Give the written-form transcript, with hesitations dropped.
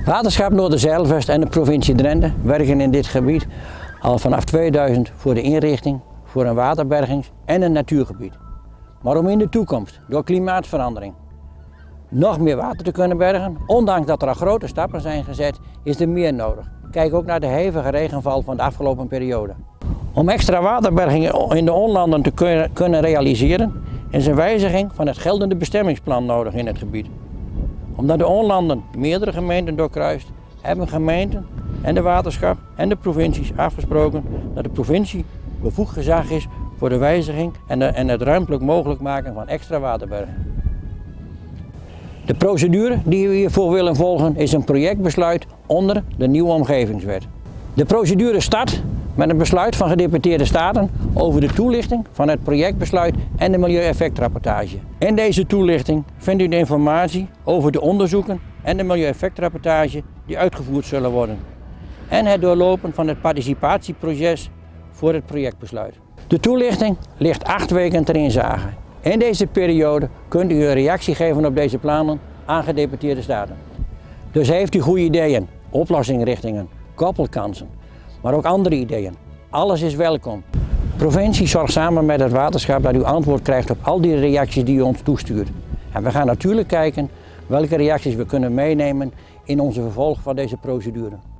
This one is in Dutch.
Waterschap Noorderzijlvest en de provincie Drenthe werken in dit gebied al vanaf 2000 voor de inrichting voor een waterbergings- en een natuurgebied. Maar om in de toekomst door klimaatverandering nog meer water te kunnen bergen, ondanks dat er al grote stappen zijn gezet, is er meer nodig. Kijk ook naar de hevige regenval van de afgelopen periode. Om extra waterbergingen in de onlanden te kunnen realiseren, is een wijziging van het geldende bestemmingsplan nodig in het gebied. Omdat de onlanden meerdere gemeenten doorkruist, hebben gemeenten en de waterschap en de provincies afgesproken dat de provincie bevoegd gezag is voor de wijziging en het ruimtelijk mogelijk maken van extra waterbergen. De procedure die we hiervoor willen volgen is een projectbesluit onder de nieuwe omgevingswet. De procedure start met een besluit van gedeputeerde staten over de toelichting van het projectbesluit en de milieueffectrapportage. In deze toelichting vindt u de informatie over de onderzoeken en de milieueffectrapportage die uitgevoerd zullen worden en het doorlopen van het participatieproces voor het projectbesluit. De toelichting ligt 8 weken ter inzage. In deze periode kunt u een reactie geven op deze plannen aan gedeputeerde staten. Dus heeft u goede ideeën, oplossingsrichtingen, koppelkansen, maar ook andere ideeën. Alles is welkom. De provincie zorgt samen met het waterschap dat u antwoord krijgt op al die reacties die u ons toestuurt. En we gaan natuurlijk kijken welke reacties we kunnen meenemen in onze vervolg van deze procedure.